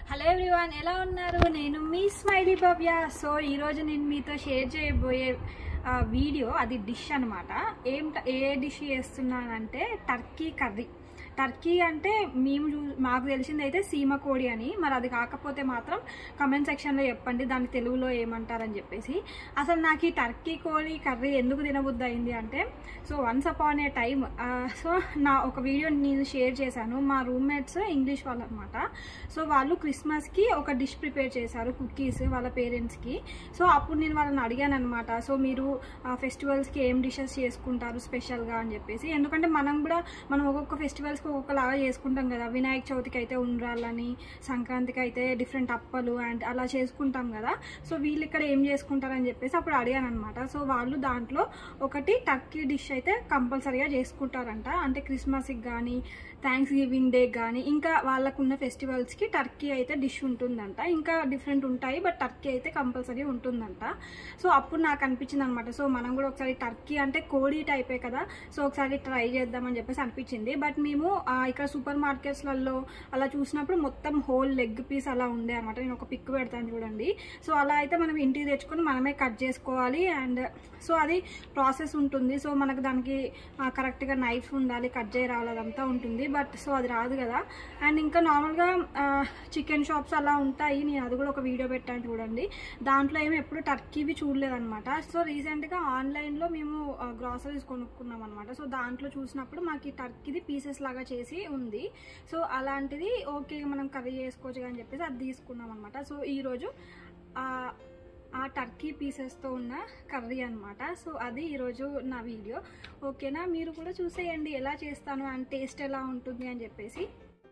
Hello everyone, ఎలా ఉన్నారు? నేను మీ స్మైలీ భవ్య. సో ఈరోజు నేను మీతో షేర్ చేయబోయే వీడియో అది డిష్ అనమాట. ఏ డిష్ చేస్తున్నానంటే టర్కీ కర్రీ. టర్కీ అంటే మాకు తెలిసింది అయితే సీమ కోడి అని. మరి అది కాకపోతే మాత్రం కమెంట్ సెక్షన్లో చెప్పండి దాన్ని తెలుగులో ఏమంటారని చెప్పేసి. అసలు నాకు ఈ టర్కీ కోడి కర్రీ ఎందుకు తినబుద్ధి అయింది అంటే, so once upon a time so నా ఒక వీడియో నేను షేర్ చేశాను. మా రూమ్మేట్స్ ఇంగ్లీష్ వాళ్ళు అనమాట. సో వాళ్ళు క్రిస్మస్కి ఒక డిష్ ప్రిపేర్ చేశారు, కుకీస్, వాళ్ళ పేరెంట్స్కి. సో అప్పుడు నేను వాళ్ళని అడిగాను అనమాట, సో మీరు ఫెస్టివల్స్కి ఏం డిషెస్ చేసుకుంటారు స్పెషల్గా అని చెప్పేసి. ఎందుకంటే మనం ఒక్కొక్క ఫెస్టివల్స్కి ఒక్కొక్కలాగా చేసుకుంటాం కదా. వినాయక చవితికి అయితే ఉండ్రాలని, సంక్రాంతికి అయితే డిఫరెంట్ అప్పలు అండ్ అలా చేసుకుంటాం కదా. సో వీళ్ళు ఇక్కడ ఏం చేసుకుంటారని చెప్పేసి అప్పుడు అడిగాను అనమాట. సో వాళ్ళు దాంట్లో ఒకటి టర్కీ డిష్ అయితే కంపల్సరీగా చేసుకుంటారంట. అంటే క్రిస్మస్కి కానీ, థ్యాంక్స్ గివింగ్ డే కానీ, ఇంకా వాళ్ళకున్న ఫెస్టివల్స్కి టర్కీ అయితే డిష్ ఉంటుందంట. ఇంకా డిఫరెంట్ ఉంటాయి, బట్ టర్కీ అయితే కంపల్సరీ ఉంటుందంట. సో అప్పుడు నాకు అనిపించింది అనమాట, సో మనం కూడా ఒకసారి టర్కీ అంటే కోడి టైపే కదా, సో ఒకసారి ట్రై చేద్దామని చెప్పేసి అనిపించింది. బట్ మేము ఇక్కడ సూపర్ మార్కెట్స్లలో అలా చూసినప్పుడు మొత్తం హోల్ లెగ్ పీస్ అలా ఉండే అనమాట. నేను ఒక పిక్ పెడతాను చూడండి. సో అలా అయితే మనం ఇంటికి తెచ్చుకొని మనమే కట్ చేసుకోవాలి. అండ్ సో అది ప్రాసెస్ ఉంటుంది. సో మనకు దానికి కరెక్ట్గా నైఫ్ ఉండాలి, కట్ చేయ రావాలి, అదంతా ఉంటుంది. బట్ సో అది రాదు కదా. అండ్ ఇంకా నార్మల్గా చికెన్ షాప్స్ అలా ఉంటాయి. నేను అది కూడా ఒక వీడియో పెట్టాను చూడండి. దాంట్లో ఏమి ఎప్పుడు టర్కీవి చూడలేదన్నమాట. సో రీసెంట్గా ఆన్లైన్లో మేము గ్రాసరీస్ కొనుక్కున్నాం అనమాట. సో దాంట్లో చూసినప్పుడు మాకు ఈ టర్కీది పీసెస్ లాగా చేసి ఉంది. సో అలాంటిది ఓకే మనం కర్రీ చేసుకోవచ్చు అని చెప్పేసి అది తీసుకున్నాం అనమాట. సో ఈరోజు ఆ టర్కీ పీసెస్తో ఉన్న కర్రీ అనమాట. సో అది ఈరోజు నా వీడియో. ఓకేనా, మీరు కూడా చూసేయండి ఎలా చేస్తాను అండ్ టేస్ట్ ఎలా ఉంటుంది అని చెప్పేసి.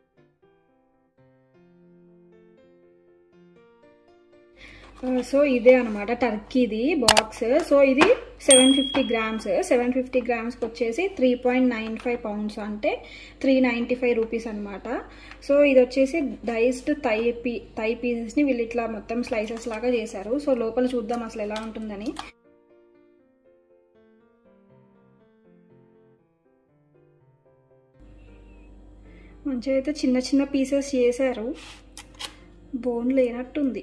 సో ఇదే అనమాట టర్కీది బాక్స్. సో ఇది 750 గ్రామ్స్. 750 గ్రామ్స్కి వచ్చేసి 3.95 పౌండ్స్, అంటే 395 రూపీస్ అనమాట. సో ఇది వచ్చేసి డైస్డ్ థై పీసెస్ని వీళ్ళు ఇట్లా మొత్తం స్లైసెస్ లాగా చేశారు. సో లోపల చూద్దాం అసలు ఎలా ఉంటుందని. మంచిగా అయితే చిన్న చిన్న పీసెస్ చేశారు, బోన్ లేనట్టుంది.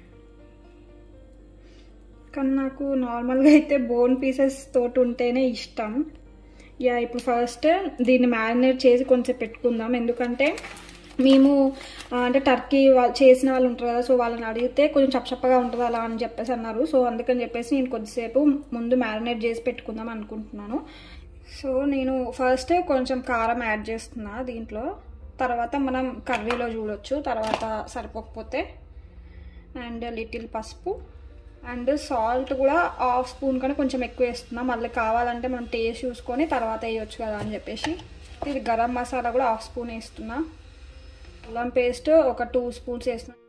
కానీ నాకు నార్మల్గా అయితే బోన్ పీసెస్ తోటి ఉంటేనే ఇష్టం. ఇప్పుడు ఫస్ట్ దీన్ని మ్యారినేట్ చేసి కొంచెం పెట్టుకుందాం. ఎందుకంటే మేము అంటే టర్కీ చేసిన వాళ్ళు ఉంటారు కదా, సో వాళ్ళని అడిగితే కొంచెం చప్పచప్పగా ఉంటుంది అలా అని చెప్పేసి అన్నారు. సో అందుకని చెప్పేసి నేను కొద్దిసేపు ముందు మ్యారినేట్ చేసి పెట్టుకుందాం అనుకుంటున్నాను. సో నేను ఫస్ట్ కొంచెం కారం యాడ్ చేస్తున్నా దీంట్లో. తర్వాత మనం కర్రీలో చూడొచ్చు తర్వాత సరిపోకపోతే. అండ్ లిటిల్ పసుపు అండ్ సాల్ట్ కూడా హాఫ్ స్పూన్ కన్నా కొంచెం ఎక్కువ వేస్తున్నా. మళ్ళీ కావాలంటే మనం టేస్ట్ చూసుకొని తర్వాత వేయచ్చు కదా అని చెప్పేసి. ఇది గరం మసాలా కూడా హాఫ్ స్పూన్ వేస్తున్నా. అల్లం పేస్ట్ ఒక 2 స్పూన్స్ వేస్తున్నా.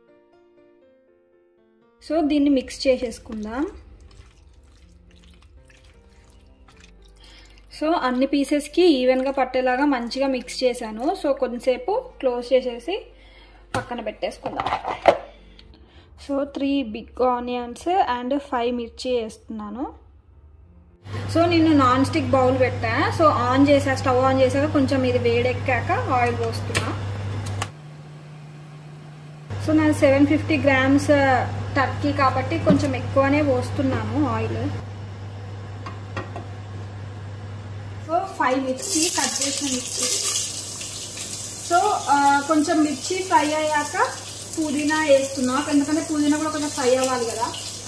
సో దీన్ని మిక్స్ చేసేసుకుందాం. సో అన్ని పీసెస్కి ఈవెన్గా పట్టేలాగా మంచిగా మిక్స్ చేశాను. సో కొంచెంసేపు క్లోజ్ చేసేసి పక్కన పెట్టేసుకుందాం. సో 3 బిగ్ ఆనియన్స్ అండ్ 5 మిర్చి వేస్తున్నాను. సో నేను నాన్ స్టిక్ బౌల్ పెట్టా. సో స్టవ్ ఆన్ చేశాక కొంచెం ఇది వేడెక్కాక ఆయిల్ పోస్తున్నా. సో నేను 750 గ్రామ్స్ టర్కీ కాబట్టి కొంచెం ఎక్కువనే పోస్తున్నాను ఆయిల్. సో 5 మిర్చి, కట్ చేసిన మిర్చి. సో కొంచెం మిర్చి ఫ్రై అయ్యాక పుదీనా వేస్తున్నా, ఎందుకంటే పుదీనా కూడా కొంచెం ఫ్రై అవ్వాలి కదా.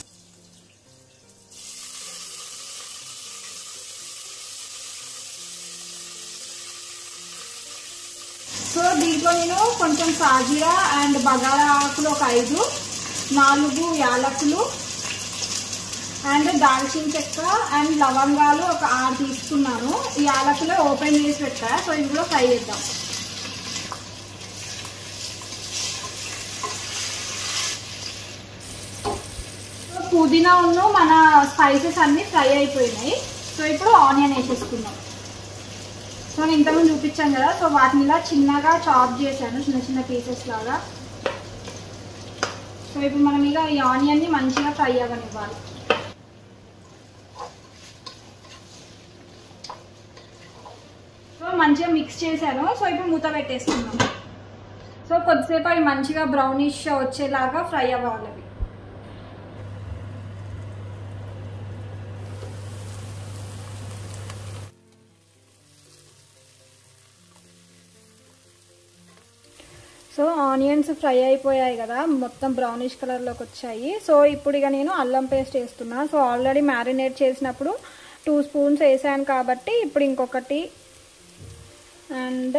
సో దీంట్లో నేను కొంచెం సాజీరా అండ్ బగారా ఆకులు ఒక 5, 4 యాలకులు అండ్ దాల్చిన చెక్క అండ్ లవంగాలు ఒక 6 తీసుకున్నాను. ఈ యాలకులు ఓపెన్ చేసి పెట్టా. సో ఇవి కూడా ఫ్రై చేద్దాం. పుదీనా ఉన్ను మన స్పైసెస్ అన్నీ ఫ్రై అయిపోయినాయి. సో ఇప్పుడు ఆనియన్ వేసేసుకుందాం. సో నేను ఇంతకుముందు చూపించాను కదా, సో వాటిని ఇలా చిన్నగా చాప్ చేశాను, చిన్న చిన్న పీసెస్ లాగా. సో ఇప్పుడు మనం ఇక ఈ ఆనియన్ని మంచిగా ఫ్రై అవ్వనివ్వాలి. సో మంచిగా మిక్స్ చేశాను. సో ఇప్పుడు మూత పెట్టేసుకుందాం. సో సో కొద్దిసేపు అవి మంచిగా బ్రౌనిష్ వచ్చేలాగా ఫ్రై అవ్వాలి అవి. సో ఆనియన్స్ ఫ్రై అయిపోయాయి కదా, మొత్తం బ్రౌనిష్ కలర్లోకి వచ్చాయి. సో ఇప్పుడు ఇక నేను అల్లం పేస్ట్ వేస్తున్నా. సో ఆల్రెడీ మ్యారినేట్ చేసినప్పుడు 2 స్పూన్స్ వేసాను కాబట్టి ఇప్పుడు ఇంకొకటి అండ్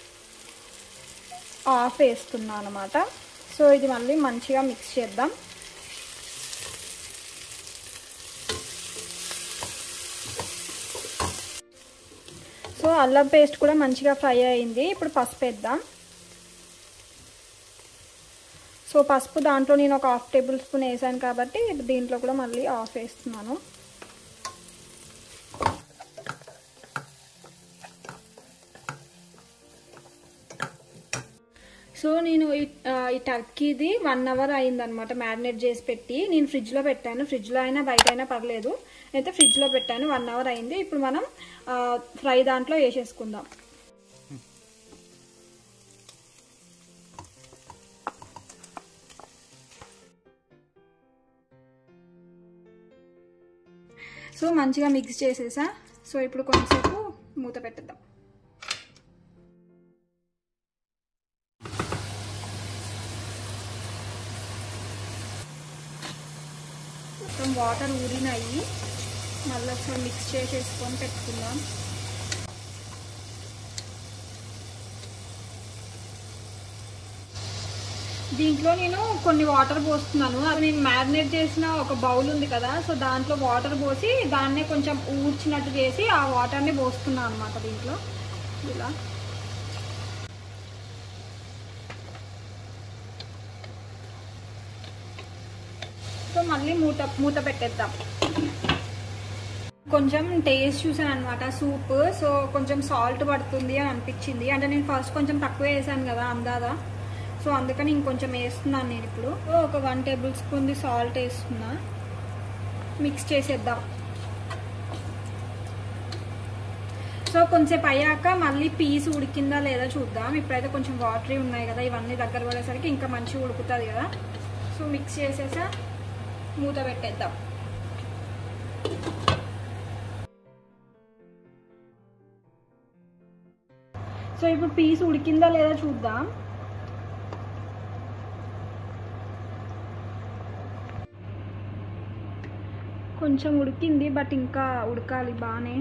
హాఫ్ వేస్తున్నా అనమాట. సో ఇది మళ్ళీ మంచిగా మిక్స్ చేద్దాం. సో అల్లం పేస్ట్ కూడా మంచిగా ఫ్రై అయింది. ఇప్పుడు పసుపు వేద్దాం. సో పసుపు దాంట్లో నేను ఒక 1/2 టేబుల్ స్పూన్ వేసాను కాబట్టి దీంట్లో కూడా మళ్ళీ హాఫ్ వేస్తున్నాను. సో నేను ఈ టర్కీది 1 అవర్ అయిందనమాట మ్యారినేట్ చేసి పెట్టి. నేను ఫ్రిడ్జ్లో పెట్టాను, ఫ్రిడ్జ్లో అయినా బయట అయినా పర్లేదు, అయితే ఫ్రిడ్జ్లో పెట్టాను. 1 అవర్ అయింది. ఇప్పుడు మనం ఫ్రై దాంట్లో వేసేసుకుందాం. సో మంచిగా మిక్స్ చేసేసా. సో ఇప్పుడు కొంచెంసేపు మూత పెట్టేద్దాం. మొత్తం వాటర్ ఊరినాయి, మళ్ళీ ఒకసారి మిక్స్ చేసేసుకొని పెట్టుకుందాం. దీంట్లో నేను కొన్ని వాటర్ పోస్తున్నాను. అది నేను మ్యారినేట్ చేసిన ఒక బౌల్ ఉంది కదా, సో దాంట్లో వాటర్ పోసి దాన్నే కొంచెం ఊడ్చినట్టు చేసి ఆ వాటర్ని పోస్తున్నాను అనమాట దీంట్లో ఇలా. సో మళ్ళీ మూత పెట్టేద్దాం. కొంచెం టేస్ట్ చూసాను అనమాట సూప్. సో కొంచెం సాల్ట్ పడుతుంది అని అనిపించింది. అంటే నేను ఫస్ట్ కొంచెం తక్కువ వేసాను కదా అందాదా, సో అందుకని ఇంకొంచెం వేస్తున్నాను నేను. ఇప్పుడు ఒక 1 టేబుల్ స్పూన్ సాల్ట్ వేస్తున్నా. మిక్స్ చేసేద్దాం. సో కొంచెంసేపు అయ్యాక మళ్ళీ పీస్ ఉడికిందా లేదా చూద్దాం. ఇప్పుడైతే కొంచెం వాటరీ ఉన్నాయి కదా, ఇవన్నీ దగ్గర పడేసరికి ఇంకా మంచిగా ఉడుకుతుంది కదా. సో మిక్స్ చేసేసా మూత పెట్టేద్దాం. సో ఇప్పుడు పీస్ ఉడికిందా లేదా చూద్దాం. కొంచెం ఉడికింది, బట్ ఇంకా ఉడకాలి బాగానే.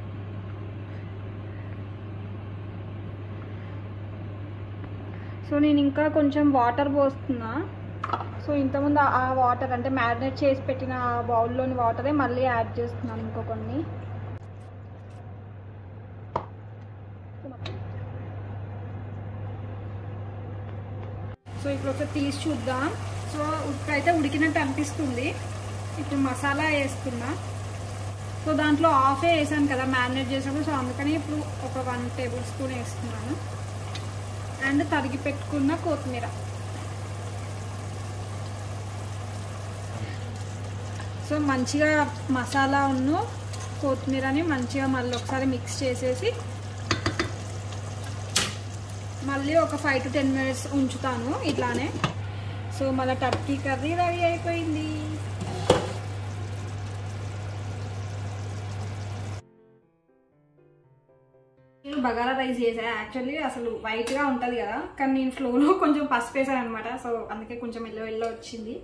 సో నేను ఇంకా కొంచెం వాటర్ పోస్తున్నా. సో ఇంతకుముందు ఆ వాటర్ అంటే మ్యారినేట్ చేసి పెట్టిన ఆ బౌల్లోని వాటరే మళ్ళీ యాడ్ చేస్తున్నాను ఇంకో కొన్ని. సో ఇప్పుడు ఒకసారి తీసి చూద్దాం. సో ఇప్పుడైతే ఉడికినట్టు అనిపిస్తుంది. ఇప్పుడు మసాలా వేస్తున్నా. సో దాంట్లో హాఫే వేసాను కదా మ్యారినేట్ చేసినప్పుడు, సో అందుకని ఇప్పుడు ఒక 1 టేబుల్ స్పూన్ వేస్తున్నాను. అండ్ తరిగి పెట్టుకున్న కొత్తిమీర. సో మంచిగా మసాలా ఉన్న కొత్తిమీరని మంచిగా మళ్ళీ ఒకసారి మిక్స్ చేసేసి మళ్ళీ ఒక 5 to 10 minutes ఉంచుతాను ఇట్లానే. సో మళ్ళీ టర్కీ కర్రీ రెడీ అయిపోయింది. నేను బగారా రైస్ చేసా. యాక్చువల్లీ అసలు వైట్గా ఉంటుంది కదా, కానీ నేను ఫ్లోలో కొంచెం పసుపు వేసాను అనమాట. సో అందుకే కొంచెం ఎల్లో వచ్చింది.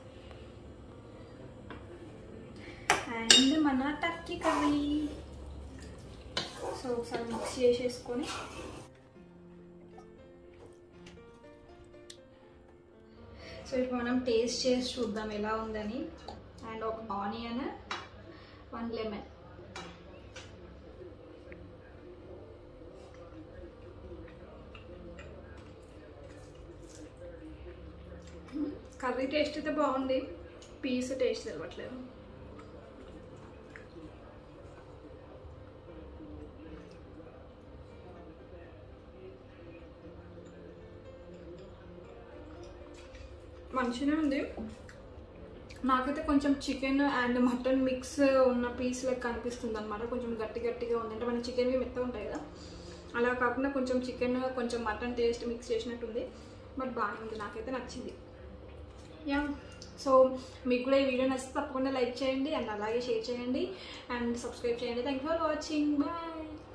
అండ్ మన టర్కీ కర్రీ. సో ఒకసారి మిక్స్ చేసేసుకొని సో ఇప్పుడు మనం టేస్ట్ చేసి చూద్దాం ఎలా ఉందని. అండ్ ఒక ఆనియన్, 1 లెమన్. కర్రీ టేస్ట్ అయితే బాగుంది, పీస్ టేస్ట్ తెలవట్లేదు. మంచిగానే ఉంది. నాకైతే కొంచెం చికెన్ అండ్ మటన్ మిక్స్ ఉన్న పీస్ లెక్క అనిపిస్తుంది అనమాట. కొంచెం గట్టిగా ఉంది. అంటే మన చికెన్వి మెత్తగా ఉంటాయి కదా, అలా కాకుండా కొంచెం చికెన్ కొంచెం మటన్ టేస్ట్ మిక్స్ చేసినట్టుంది. బట్ బాగానే ఉంది, నాకైతే నచ్చింది. యా, సో మీకు కూడా ఈ వీడియో నచ్చితే తప్పకుండా లైక్ చేయండి అండ్ అలాగే షేర్ చేయండి అండ్ సబ్స్క్రైబ్ చేయండి. Thank you for watching. Bye.